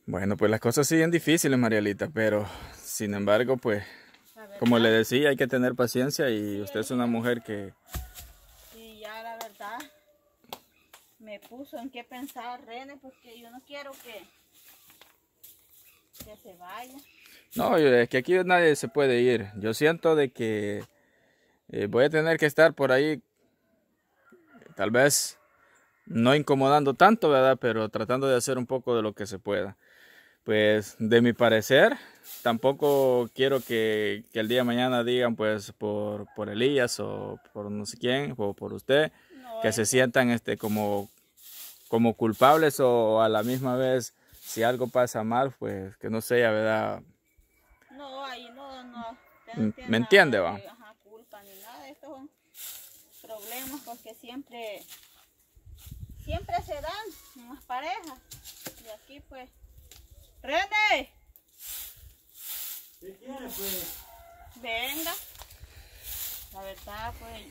Bueno, pues las cosas siguen difíciles, Marielita, pero sin embargo, pues, La como le verdad, decía, hay que tener paciencia y sí, usted es una mujer que... y ya la verdad me puso en qué pensar René, porque yo no quiero que se vaya. No, es que aquí nadie se puede ir. Yo siento de que voy a tener que estar por ahí, tal vez no incomodando tanto, ¿verdad? Pero tratando de hacer un poco de lo que se pueda. Pues de mi parecer, tampoco quiero que el día de mañana digan pues por Elías o por no sé quién o por usted, No, que es se que sientan como culpables o a la misma vez si algo pasa mal, pues que no sea, ¿verdad? no, ahí no, usted no tiene ¿Me nada entiende, va? de culpa ni nada. Estos son problemas porque siempre se dan en las parejas. Y aquí pues, René, ¿Qué quiere, pues? venga. La verdad pues,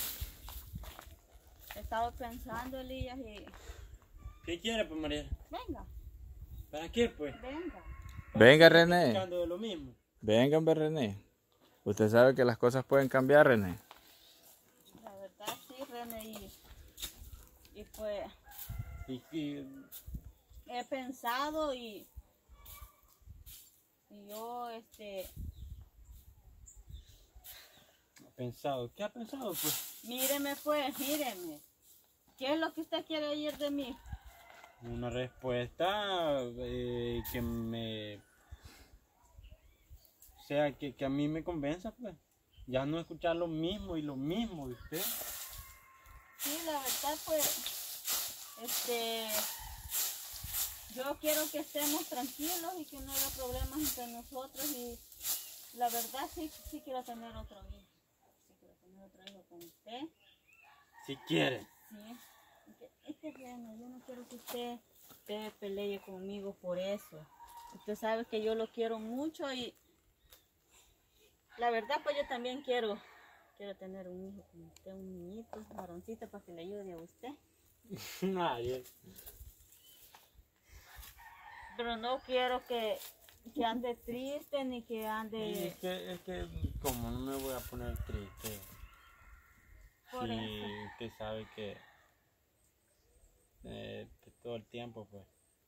he estado pensando, Elías, y ¿Qué quiere, pues, María? venga, ¿Para qué, pues? venga. ¿Para Venga, seguir René. platicando de lo mismo? Vengan, ver, René. Usted sabe que las cosas pueden cambiar, René. La verdad sí, René, y pues Y he pensado y yo ha pensado, ¿qué ha pensado, pues? míreme pues, míreme. ¿Qué es lo que usted quiere oír de mí? Una respuesta que me... O sea, que a mí me convenza, pues. Ya no escuchar lo mismo y lo mismo de usted. Sí, la verdad pues, yo quiero que estemos tranquilos y que no haya problemas entre nosotros y la verdad sí quiero tener otro hijo. Sí quiero tener otro hijo con usted. Si quiere. Sí. Es que René, yo no quiero que usted pelee conmigo por eso. Usted sabe que yo lo quiero mucho y la verdad pues yo también quiero tener un hijo con usted, un niñito, un varoncito para que le ayude a usted. Nadie. Pero no quiero que ande triste ni que Y ande es que, como no me voy a poner triste. por Sí, eso. usted sabe que todo el tiempo, pues.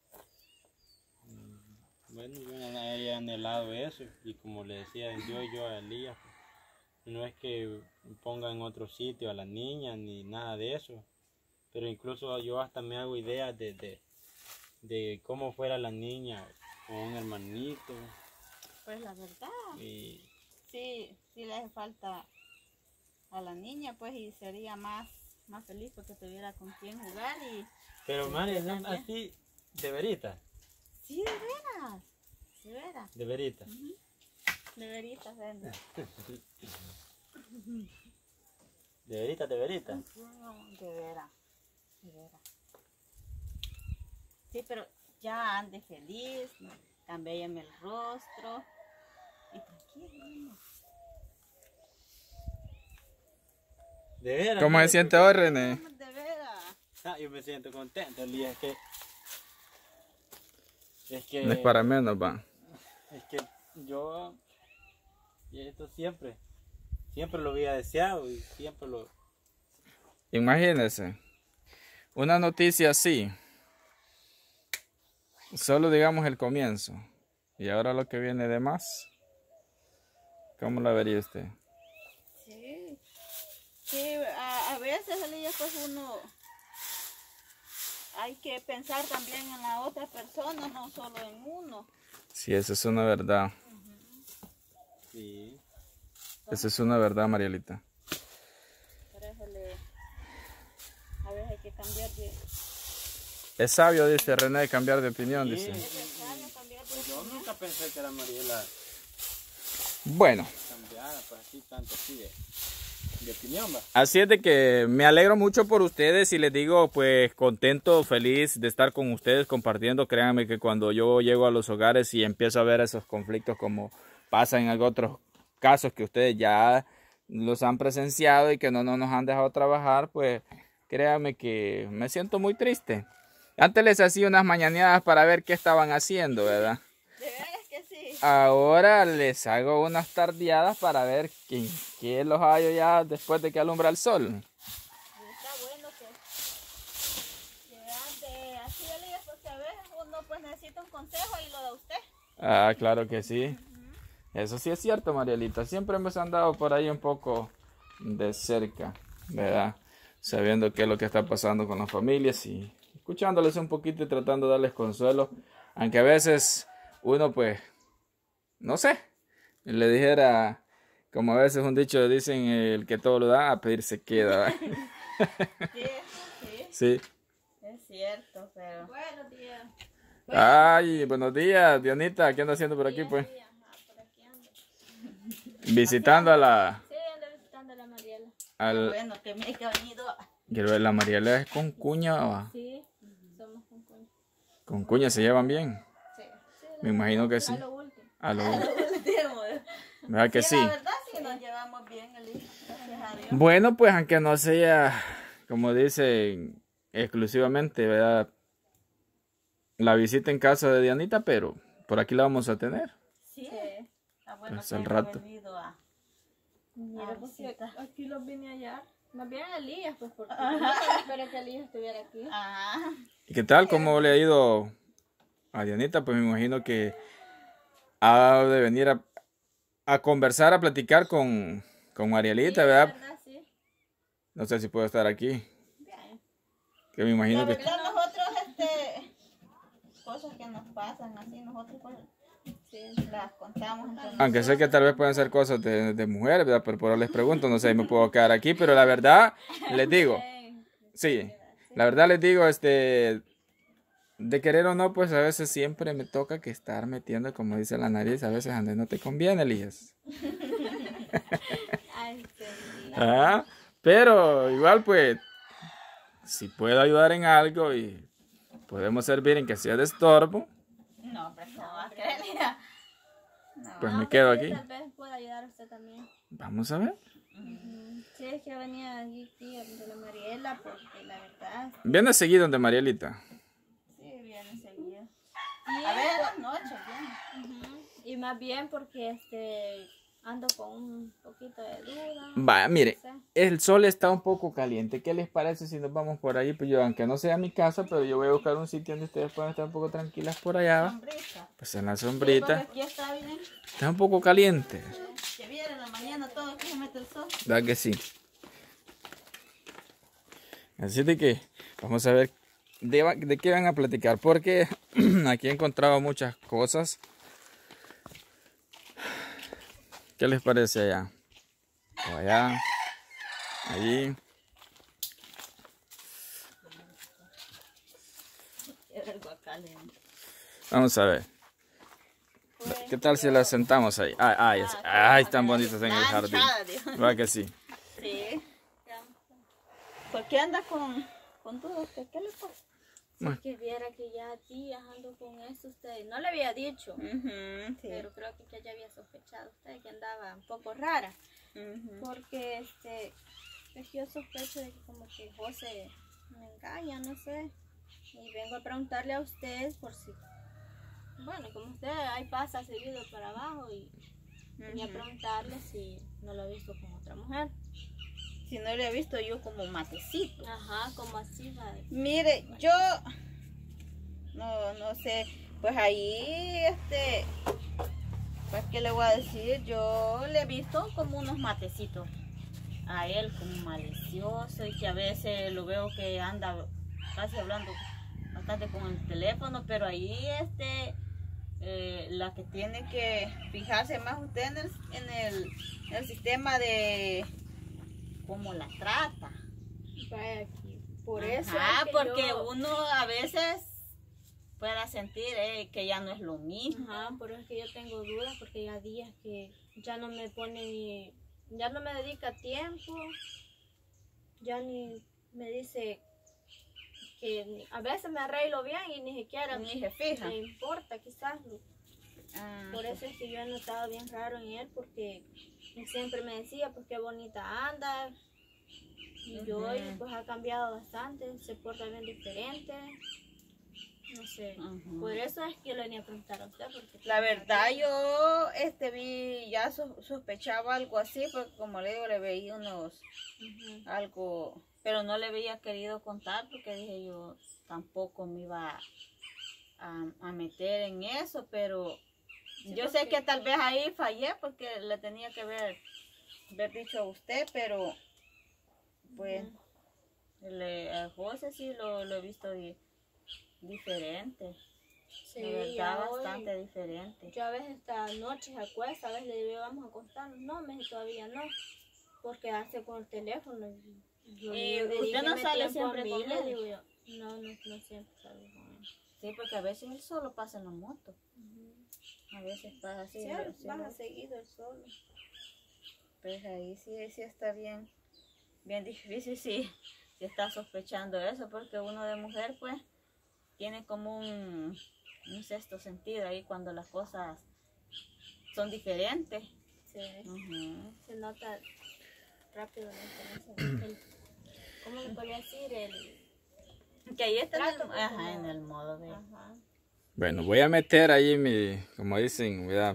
Bueno, yo he anhelado eso. Y como le decía yo a Elías, pues, no es que ponga en otro sitio a la niña ni nada de eso. Pero incluso yo hasta me hago ideas de cómo fuera la niña con un hermanito. Pues la verdad, Y sí le hace falta a la niña pues y sería más feliz porque tuviera con quien jugar y pero y María, usted ¿no? también. Así, de verita, Sí, de veras, de veras. de verita. Ujú. De veritas, René. De verita, de verita. De veras, de veras. Sí, pero ya ande feliz, ¿no? Cambéllame el rostro y tranquilo. De veras. ¿Cómo se siente hoy, René? De veras. Yo me siento contento, Elías, No es para menos, va. es que yo, y esto siempre lo había deseado y siempre lo... Imagínese, una noticia así, solo digamos el comienzo. Y ahora lo que viene de más, ¿cómo la vería usted? Sí, sí, a veces Elías, pues uno hay que pensar también en la otra persona, no solo en uno. Sí, eso es una verdad. Sí. Eso es una verdad, Marielita. Por eso a veces hay que cambiar de... Es sabio, dice René, cambiar de opinión, Sí, dice. Es necesario cambiar de yo opinión. nunca pensé que la Mariela Bueno, cambiara, pues así, tanto así de opinión, va. así es de que me alegro mucho por ustedes y les digo, pues contento, feliz de estar con ustedes compartiendo. Créanme que cuando yo llego a los hogares y empiezo a ver esos conflictos como pasa en otros casos que ustedes ya los han presenciado y que no nos han dejado trabajar, pues créanme que me siento muy triste. Antes les hacía unas mañaneadas para ver qué estaban haciendo, ¿verdad? De veras que sí. Ahora les hago unas tardeadas para ver qué los hallo ya después de que alumbra el sol. Está bueno que ande así, Elías, porque a veces uno pues necesita un consejo y lo da usted. Ah, claro que sí. Eso sí es cierto, Marielita. Siempre hemos andado por ahí un poco de cerca, ¿verdad? Sabiendo qué es lo que está pasando con las familias y escuchándoles un poquito y tratando de darles consuelo. Aunque a veces uno, pues, no sé, le dijera, como a veces un dicho dicen, el que todo lo da, a pedir se queda. Sí, sí, Sí. es cierto, pero... Buenos días. Ay, buenos días, Dianita. ¿Qué anda haciendo por aquí, pues? Por aquí ando. Visitando a la... Sí, ando visitando a la Mariela. Al, que me ha venido. quiero ver, la Mariela es con cuña. Sí, somos con cuña. Con cuña se llevan bien. Sí. Me imagino que sí. A lo último. A lo último. ¿verdad que sí? La verdad sí nos llevamos bien, Elisa. Gracias a Dios. Bueno, pues aunque no sea, como dicen, exclusivamente, ¿verdad? La visita en casa de Dianita, pero por aquí la vamos a tener. Sí. Está bueno Pues que al haya rato. venido a... Mira, pues sí, visitar. aquí los vine a hallar. Más bien a Elías, pues porque Ajá. yo esperé que Elías estuviera aquí. Ajá. ¿Y qué tal? ¿Cómo le ha ido a Dianita? Pues me imagino que ha de venir a conversar, a platicar con Marielita, Sí, ¿verdad? verdad, sí. No sé si puedo estar aquí. Bien. Que me imagino La que... verdad, nosotros, cosas que nos pasan así, nosotros pues, las contamos entre Aunque sé que tal vez pueden ser cosas de mujeres, ¿verdad? Pero por ahora les pregunto, no sé, me puedo quedar aquí, pero la verdad, les digo, sí, la verdad les digo, de querer o no, pues a veces siempre me toca que estar metiendo, como dice la nariz, a veces donde no te conviene, Elías. Ay, sí. Ah, pero igual, pues, si puedo ayudar en algo y podemos servir en que sea de estorbo, No, pero no va a creer, mira. No. pues me quedo aquí. Tal vez pueda ayudar a usted también. Vamos a ver. Sí, es que venía aquí de la Mariela porque la verdad... Viene seguido donde Marielita. Sí, viene seguido. Sí, A ver, las noches, bien. y más bien porque ando con un poquito de duda. Vaya, mire, No sé. el sol está un poco caliente. ¿Qué les parece si nos vamos por ahí? Pues yo, aunque no sea mi casa, pero yo voy a buscar un sitio donde ustedes puedan estar un poco tranquilas por allá. Sombrita. Pues en la Sí, porque sombrita. aquí está bien. Está un poco caliente. Que viene en la mañana todo aquí se mete el sol. ¿Verdad que sí? Así de que vamos a ver de qué van a platicar. Porque aquí he encontrado muchas cosas. ¿Qué les parece allá? O allá. Allí. Era el guacal. Vamos a ver. ¿Qué tal si las sentamos ahí? Ay, están bonitas en el jardín. ¿Verdad que sí? Sí. ¿Por qué anda con dudas? ¿Qué le pasa? Si es que viera que ya días ando con eso usted. No le había dicho, Sí. pero creo que ya había sospechado usted que andaba un poco rara. Porque es que yo sospecho de que como que José me engaña, no sé. Y vengo a preguntarle a usted por si, bueno, como usted ahí pasa seguido para abajo y quería preguntarle si no lo ha visto con otra mujer. Si no le he visto yo como matecito. Ajá, como así va. Mire, yo no sé, pues ahí pues qué le voy a decir, yo le he visto como unos matecitos a él como malicioso y que a veces lo veo que anda casi hablando bastante con el teléfono, pero ahí la que tiene que fijarse más usted en el sistema de cómo la trata. Vaya aquí. Por eso. Ajá, es que porque yo- uno a veces pueda sentir que ya no es lo mismo. Ajá, por eso es que yo tengo dudas porque ya días que ya no me pone ni, ya no me dedica tiempo, ya ni me dice que a veces me arreglo bien y ni siquiera Ni se fija. me importa quizás. Ah, Por eso es que yo he notado bien raro en él porque él siempre me decía pues qué bonita anda y yo Ujú. pues ha cambiado bastante, se porta bien diferente. No sé. Ujú. Por eso es que le venía a preguntar a usted. Porque La verdad yo ya sospechaba algo así, porque como le digo, le veía algo, pero no le había querido contar porque dije yo tampoco me iba a meter en eso, pero Sí, yo sé que tal vez ahí fallé porque le tenía que haber dicho a usted, pero pues a José sí lo he visto diferente. Sí, La verdad, ya hoy, bastante diferente. yo a veces esta noche se acuesta, a veces le digo, vamos a acostarnos. No, me dice todavía no, porque hace con el teléfono. Y usted no sale siempre con le él. digo yo. No, no siempre salgo con él. Sí, porque a veces él solo pasa en la moto. A veces pasa así. Sí, baja seguido él solo. Pues ahí sí está bien difícil si está sospechando eso, porque uno de mujer pues tiene como un sexto sentido ahí cuando las cosas son diferentes. Sí. Ujú. Se nota rápido la diferencia. ¿Cómo le podría decir? Que ahí está Trato, en el modo de... Ajá. Bueno, voy a meter ahí como dicen, ¿verdad?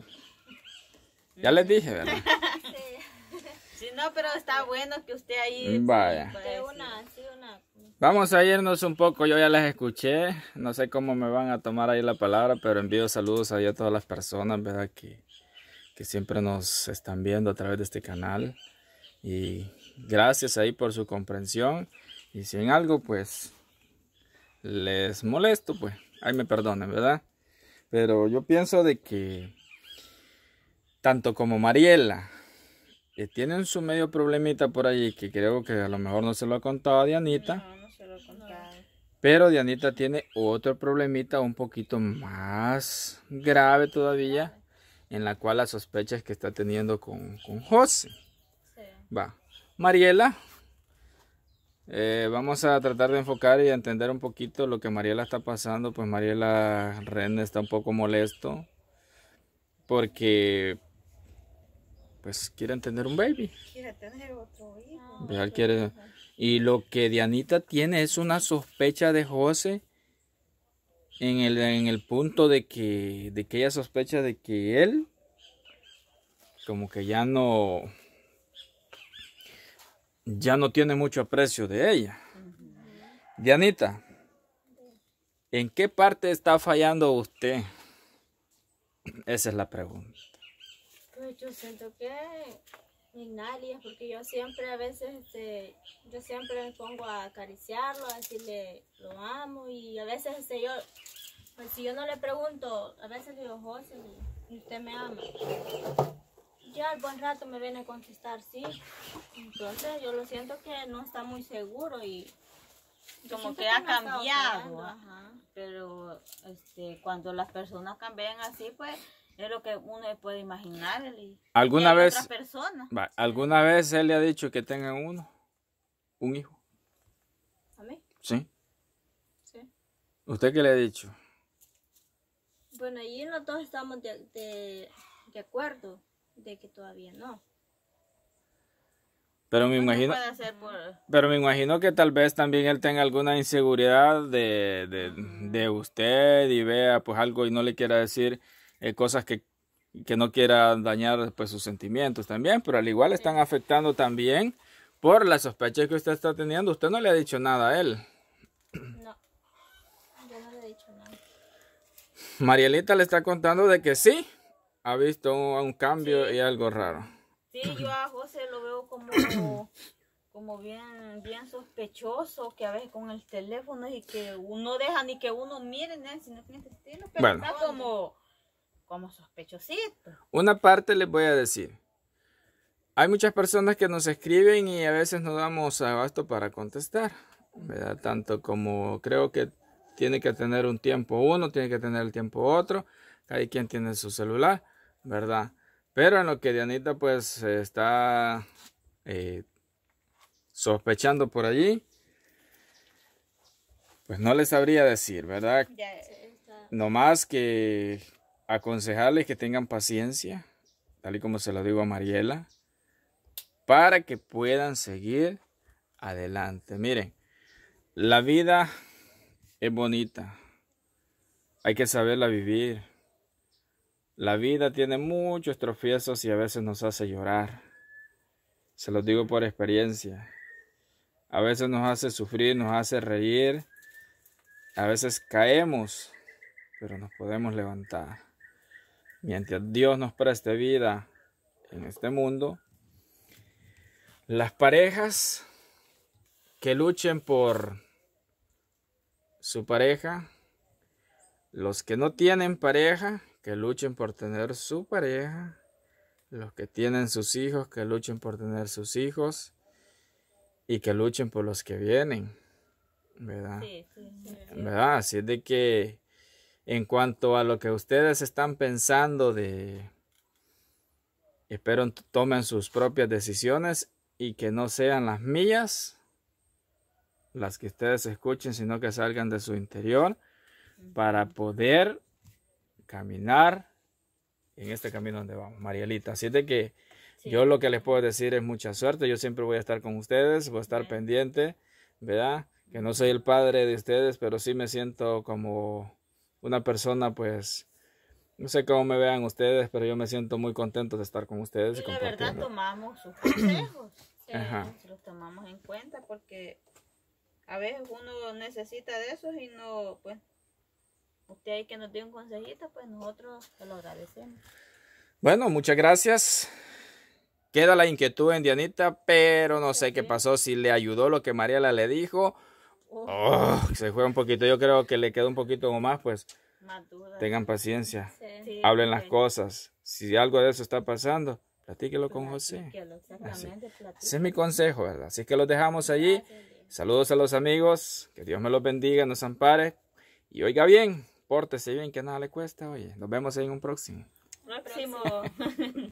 Ya les dije, ¿verdad? Sí. Sí, no, pero está bueno que usted ahí... Vaya. puede De decir. una. Vamos a irnos un poco, yo ya las escuché, no sé cómo me van a tomar ahí la palabra, pero envío saludos ahí a todas las personas, ¿verdad? Que siempre nos están viendo a través de este canal. Y gracias ahí por su comprensión. Y si en algo, pues, les molesto, pues, ahí me perdonen, ¿verdad? Pero yo pienso de que tanto como Mariela tienen su medio problemita por allí, que creo que a lo mejor no se lo ha contado a Dianita. No se lo he contado. Pero Dianita tiene otro problemita un poquito más grave todavía, en la cual la sospecha es que está teniendo con José. Sí. Va. Mariela, vamos a tratar de enfocar y entender un poquito lo que Mariela está pasando. Pues Mariela Ren está un poco molesto porque pues quieren tener un baby. Quiere tener otro hijo. ¿Verdad? Y lo que Dianita tiene es una sospecha de José en el punto de que ella sospecha de que él como que ya no tiene mucho aprecio de ella. Dianita, ¿en qué parte está fallando usted? Esa es la pregunta. Pues yo siento que en alias, porque yo siempre a veces, yo siempre me pongo a acariciarlo, a decirle lo amo y a veces yo, pues si yo no le pregunto, a veces le digo, José, ¿y usted me ama? Ya al buen rato me viene a contestar sí, entonces yo lo siento que no está muy seguro y yo Como siento que ha me estado cambiado. fallando, ajá. Pero cuando las personas cambian así, pues es lo que uno puede imaginar. ¿Alguna hay vez, otras personas. alguna vez él le ha dicho que tengan un hijo? ¿A mí? Sí. Sí. ¿Usted qué le ha dicho? Bueno, allí los dos estamos de acuerdo de que todavía no. Pero me Bueno, imagino, puede ser pero me imagino que tal vez también él tenga alguna inseguridad de usted y vea pues algo y no le quiera decir cosas que no quiera dañar pues sus sentimientos también, pero al igual están afectando también por la sospecha que usted está teniendo. Usted no le ha dicho nada a él. No, yo no le he dicho nada. Marielita le está contando de que sí, ha visto un cambio y algo raro. Sí, yo a José lo veo como bien sospechoso, que a veces con el teléfono y que no deja ni que uno mire en él, sino que en este estilo, pero Bueno. está como sospechosito. Una parte les voy a decir. Hay muchas personas que nos escriben y a veces no damos abasto para contestar, ¿verdad? Tanto como creo que tiene que tener un tiempo uno, tiene que tener el tiempo otro, cada quien tiene su celular, ¿verdad? Pero en lo que Dianita pues está sospechando por allí, pues no les sabría decir, ¿verdad? No más que aconsejarles que tengan paciencia, tal y como se lo digo a Mariela, para que puedan seguir adelante. Miren, la vida es bonita, hay que saberla vivir. La vida tiene muchos tropiezos y a veces nos hace llorar. Se los digo por experiencia. A veces nos hace sufrir, nos hace reír. A veces caemos, pero nos podemos levantar. Mientras Dios nos preste vida en este mundo, las parejas que luchen por su pareja, los que no tienen pareja, que luchen por tener su pareja, los que tienen sus hijos, que luchen por tener sus hijos, y que luchen por los que vienen, ¿verdad? Sí. ¿Verdad? Así es de que en cuanto a lo que ustedes están pensando espero tomen sus propias decisiones y que no sean las mías, las que ustedes escuchen, sino que salgan de su interior para poder caminar en este camino donde vamos, Marielita. Así es de que yo lo que les puedo decir es mucha suerte. Yo siempre voy a estar con ustedes, voy a estar pendiente, ¿verdad? Que no soy el padre de ustedes, pero sí me siento como una persona, pues, no sé cómo me vean ustedes, pero yo me siento muy contento de estar con ustedes. Y la verdad tomamos sus consejos, Ajá. los tomamos en cuenta porque a veces uno necesita de esos y no, pues, usted ahí que nos dio un consejito, pues nosotros se lo agradecemos. Bueno, muchas gracias. Queda la inquietud en Dianita, pero no sé qué pasó, si le ayudó lo que Mariela le dijo. Se fue un poquito, yo creo que le quedó un poquito más, pues Más dudas. tengan paciencia, Sí, hablen las cosas. Si algo de eso está pasando, platíquelo con José. Exactamente, Ese es mi consejo, ¿verdad? Así que los dejamos allí. Saludos a los amigos, que Dios me los bendiga, nos ampare. Y oiga bien, pórtese bien, que nada le cuesta, oye. Nos vemos en un próximo. Próximo.